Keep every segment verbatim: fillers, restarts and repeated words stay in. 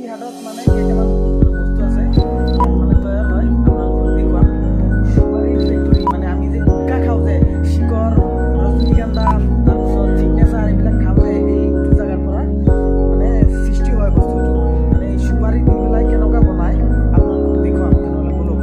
হাতত মানে কেইটামান বস্তু আছে মানে তৈয়াৰ হয় আপোনালোকক দেখুৱাম সুপাৰী ফেক্টৰী মানে আমি যে গুটখা খাওঁ যে শিকৰ ৰজনীগন্ধা তাৰপিছত চিগনেচাৰ এইবিলাক খাওঁ যে এইটো জেগাৰ পৰা মানে সৃষ্টি হয় বস্তুটো মানে সুপাৰী দি পেলাই কেনেকুৱা বনায় আপোনালোকক দেখুৱাম তেনেহ'লে বলক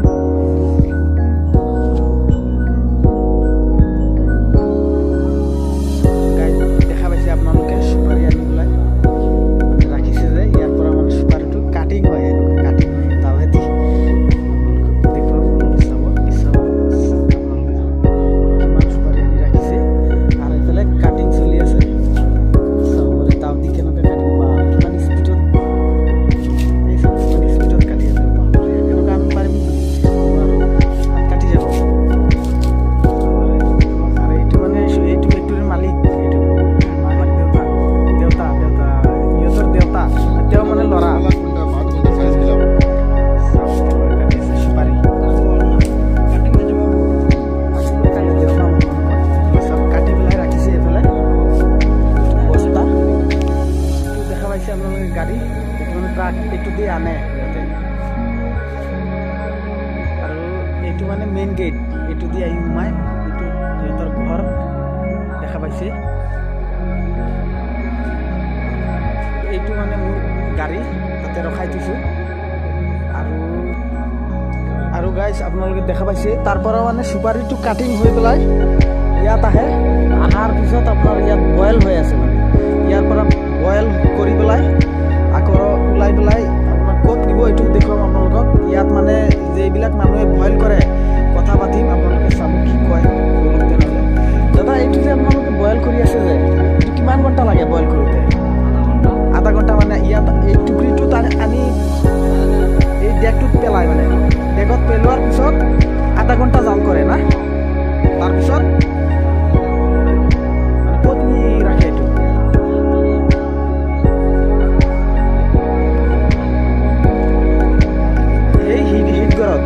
দেখা পাইছে আপোনালোকে সুপাৰী আনি পেলাই ৰাখিছে যে ইয়াৰ পৰা মানে সুপাৰীটো কাটিং হয় এনেকুৱা কাটিং তাৱেদি দেখুৱাম চাব চাব আপোনালোকে কিমান সুপাৰী আনি ৰাখিছে আৰু এইফালে কাটিং চলি আছে চাবলৈ তাৱেদি কেনেকৈ কাটিং বা কিমান স্পীডত এই চাব কিমান স্পীডত কাটি আছে কেনেকুৱা আমি পাৰিম আৰু হাত কাটি যাব আৰু এইটো মানে এইটো ফেক্টৰীৰ মালিক এইটো আমাৰ দেউতা দেউতা দেউতা ইহঁতৰ দেউতা তেওঁ মানে ল'ৰা কাটি পেলাই ৰাখিছে এইফালে বস্তা দেখা পাইছে আপোনালোকে গাড়ী এইটো মানে ট্ৰাক এইটো দি আনে ইয়াতে আৰু এইটো মানে মেইন গেট এইটো দি আহি সোমাই এইটো সিহঁতৰ ঘৰ দেখা পাইছে এইটো মানে মোৰ গাড়ী তাতে ৰখাই থৈছোঁ আৰু আৰু গাইজ আপোনালোকে দেখা পাইছে তাৰ পৰা মানে চুপাৰীটো কাটিং হৈ পেলাই ইয়াত আহে অহাৰ পিছত আপোনাৰ ইয়াত বইল হৈ আছে মানে ইয়াৰ পৰা বইল কৰি পেলাই আকৌ ওলাই পেলাই আপোনাক ক'ত দিব এইটো দেখুৱাম আপোনালোকক ইয়াত মানে যিবিলাক মানুহে বইল কৰে কথা পাতিম আপোনালোকে চাব কি কয় তেনেহ'লে দাদা এইটো যে আপোনালোকে বইল কৰি আছে যে এইটো কিমান ঘণ্টা লাগে বইল কৰোঁতে আধা ঘণ্টা মানে ইয়াত এই টুকুৰিটো তাত আনি এই ডেগটোত পেলাই মানে ডেগত পেলোৱাৰ পিছত আধা ঘণ্টা জাল কৰে না তাৰপিছত মানে ক'ত নি ৰাখে এইটো এই হিট হিট ঘৰত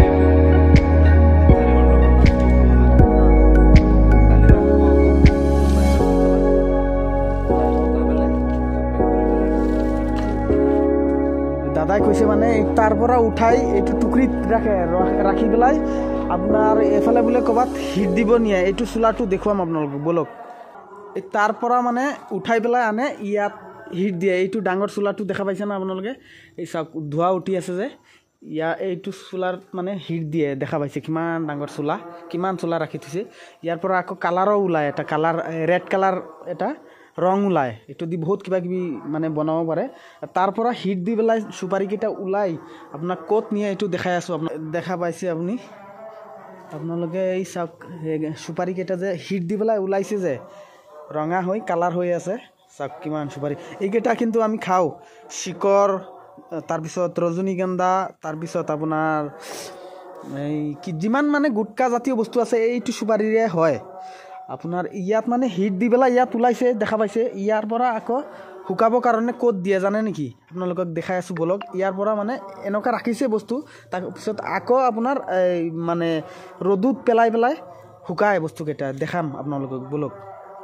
দাদাই কৈছে মানে তাৰ পৰা উঠাই এইটো টুকুৰিত ৰাখে ৰাখি পেলাই আপোনাৰ এইফালে বোলে ক'ৰবাত হিট দিব নিয়ে এইটো চোলাটো দেখুৱাম আপোনালোকক বলক এই তাৰ পৰা মানে উঠাই পেলাই আনে ইয়াত হিট দিয়ে এইটো ডাঙৰ চোলাটো দেখা পাইছে না আপোনালোকে এই চাওক ধোঁৱা উঠি আছে যে ইয়াৰ এইটো চোলাৰ মানে হিট দিয়ে দেখা পাইছে কিমান ডাঙৰ চোলা কিমান চোলা ৰাখি থৈছে ইয়াৰ পৰা আকৌ কালাৰো ওলায় এটা কালাৰ ৰেড কালাৰ এটা ৰং ওলায় এইটো দি বহুত কিবা কিবি মানে বনাব পাৰে তাৰ পৰা হিট দি পেলাই চুপাৰীকেইটা ওলাই আপোনাক ক'ত নিয়ে এইটো দেখাই আছোঁ আপোনাক দেখা পাইছে আপুনি আপোনালোকে এই চাওক চুপাৰীকেইটা যে হিট দি পেলাই ওলাইছে যে ৰঙা হৈ কালাৰ হৈ আছে চাওক কিমান চুপাৰী এইকেইটা কিন্তু আমি খাওঁ শিকৰ তাৰপিছত ৰজনীগন্ধা তাৰপিছত আপোনাৰ এই কি যিমান মানে গুটকা জাতীয় বস্তু আছে এইটো চুপাৰীৰে হয় আপোনাৰ ইয়াত মানে হিট দি পেলাই ইয়াত ওলাইছে দেখা পাইছে ইয়াৰ পৰা আকৌ শুকাবৰ কাৰণে ক'ত দিয়ে জানে নেকি আপোনালোকক দেখাই আছোঁ বলক ইয়াৰ পৰা মানে এনেকুৱা ৰাখিছে বস্তু তাৰপিছত আকৌ আপোনাৰ এই মানে ৰ'দত পেলাই পেলাই শুকায় বস্তুকেইটা দেখাম আপোনালোকক বলক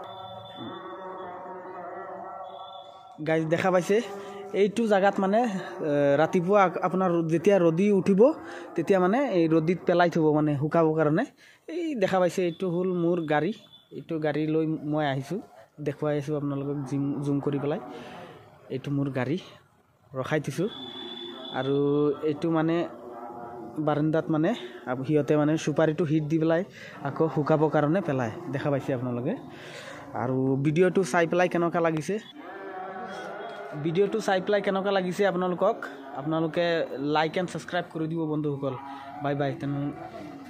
গাইজ দেখা পাইছে এইটো জেগাত মানে ৰাতিপুৱা আপোনাৰ যেতিয়া ৰ'দি উঠিব তেতিয়া মানে এই ৰ'দত পেলাই থ'ব মানে শুকাবৰ কাৰণে এই দেখা পাইছে এইটো হ'ল মোৰ গাড়ী এইটো গাড়ী লৈ মই আহিছোঁ দেখুৱাই আছোঁ আপোনালোকক জিম জুম কৰি পেলাই এইটো মোৰ গাড়ী ৰখাই থৈছোঁ আৰু এইটো মানে বাৰান্দাত মানে সিহঁতে মানে চুপাৰীটো হিট দি পেলাই আকৌ শুকাবৰ কাৰণে পেলায় দেখা পাইছে আপোনালোকে আৰু ভিডিঅ'টো চাই পেলাই কেনেকুৱা লাগিছে ভিডিঅ'টো চাই পেলাই কেনেকুৱা লাগিছে আপোনালোকক আপোনালোকে লাইক এণ্ড ছাবস্ক্ৰাইব কৰি দিব বন্ধুসকল বাই বাই তেনে